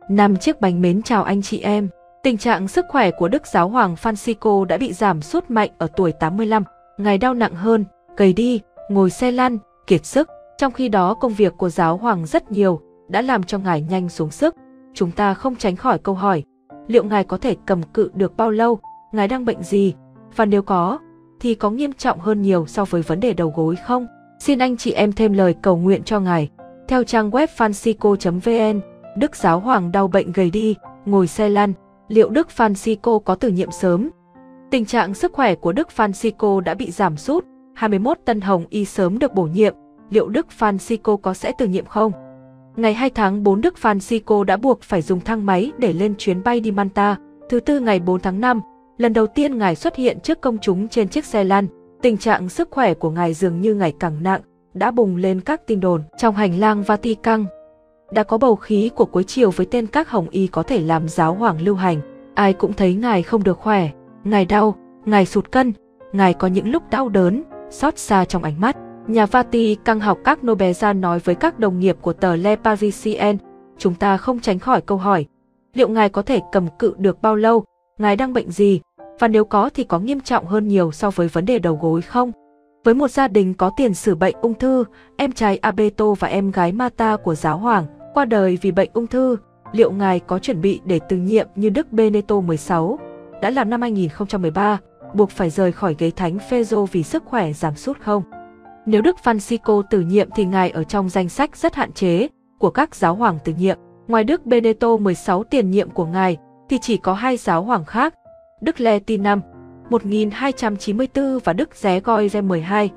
5 chiếc bánh mến chào anh chị em. Tình trạng sức khỏe của Đức Giáo hoàng Francisco đã bị giảm sút mạnh ở tuổi 85. Ngài đau nặng hơn, gầy đi, ngồi xe lăn, kiệt sức. Trong khi đó công việc của Giáo hoàng rất nhiều, đã làm cho Ngài nhanh xuống sức. Chúng ta không tránh khỏi câu hỏi, liệu Ngài có thể cầm cự được bao lâu? Ngài đang bệnh gì? Và nếu có, thì có nghiêm trọng hơn nhiều so với vấn đề đầu gối không? Xin anh chị em thêm lời cầu nguyện cho Ngài. Theo trang web francisco.vn, Đức Giáo hoàng đau bệnh gầy đi, ngồi xe lăn. Liệu Đức Francisco có từ nhiệm sớm? Tình trạng sức khỏe của Đức Francisco đã bị giảm sút, 21 tân hồng y sớm được bổ nhiệm. Liệu Đức Francisco có sẽ từ nhiệm không? Ngày 2 tháng 4 Đức Francisco đã buộc phải dùng thang máy để lên chuyến bay đi Malta. Thứ Tư ngày 4 tháng 5, lần đầu tiên Ngài xuất hiện trước công chúng trên chiếc xe lăn. Tình trạng sức khỏe của Ngài dường như ngày càng nặng, đã bùng lên các tin đồn. Trong hành lang Vatican, đã có bầu khí của cuối chiều với tên các hồng y có thể làm giáo hoàng lưu hành. Ai cũng thấy Ngài không được khỏe, Ngài đau, Ngài sụt cân, Ngài có những lúc đau đớn, xót xa trong ánh mắt. Nhà Vatican học các Nobeza nói với các đồng nghiệp của tờ Le Parisien, chúng ta không tránh khỏi câu hỏi, liệu Ngài có thể cầm cự được bao lâu? Ngài đang bệnh gì? Và nếu có thì có nghiêm trọng hơn nhiều so với vấn đề đầu gối không? Với một gia đình có tiền sử bệnh ung thư, em trai Alberto và em gái Marta của Giáo hoàng qua đời vì bệnh ung thư, liệu Ngài có chuẩn bị để từ nhiệm như Đức Benedicto XVI đã làm năm 2013, buộc phải rời khỏi ghế thánh Phêrô vì sức khỏe giảm sút không? Nếu Đức Francisco từ nhiệm thì Ngài ở trong danh sách rất hạn chế của các giáo hoàng từ nhiệm. Ngoài Đức Benedicto XVI tiền nhiệm của Ngài thì chỉ có 2 giáo hoàng khác, Đức Letinam 1294 và Đức Gregor XII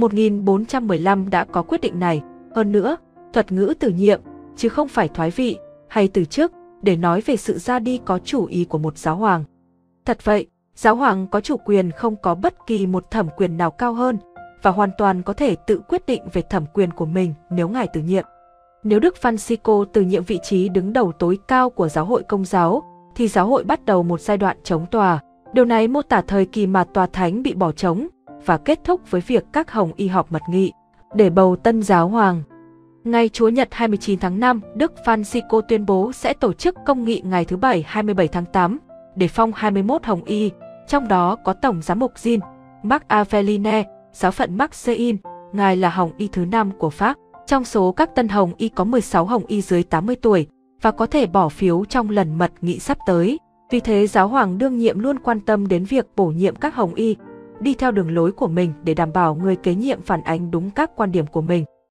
1415 đã có quyết định này. Hơn nữa, thuật ngữ từ nhiệm, chứ không phải thoái vị hay từ chức, để nói về sự ra đi có chủ ý của một giáo hoàng. Thật vậy, giáo hoàng có chủ quyền không có bất kỳ một thẩm quyền nào cao hơn, và hoàn toàn có thể tự quyết định về thẩm quyền của mình nếu Ngài từ nhiệm. Nếu Đức Francisco từ nhiệm vị trí đứng đầu tối cao của giáo hội Công giáo, thì giáo hội bắt đầu một giai đoạn chống tòa. Điều này mô tả thời kỳ mà tòa thánh bị bỏ trống và kết thúc với việc các hồng y họp mật nghị để bầu tân giáo hoàng. Ngày Chúa Nhật 29 tháng 5, Đức Francisco tuyên bố sẽ tổ chức công nghị ngày thứ Bảy 27 tháng 8 để phong 21 hồng y, trong đó có Tổng giám mục Jean Marc Aveline, giáo phận Marseille. Ngài là hồng y thứ 5 của Pháp. Trong số các tân hồng y có 16 hồng y dưới 80 tuổi và có thể bỏ phiếu trong lần mật nghị sắp tới. Vì thế giáo hoàng đương nhiệm luôn quan tâm đến việc bổ nhiệm các hồng y đi theo đường lối của mình để đảm bảo người kế nhiệm phản ánh đúng các quan điểm của mình.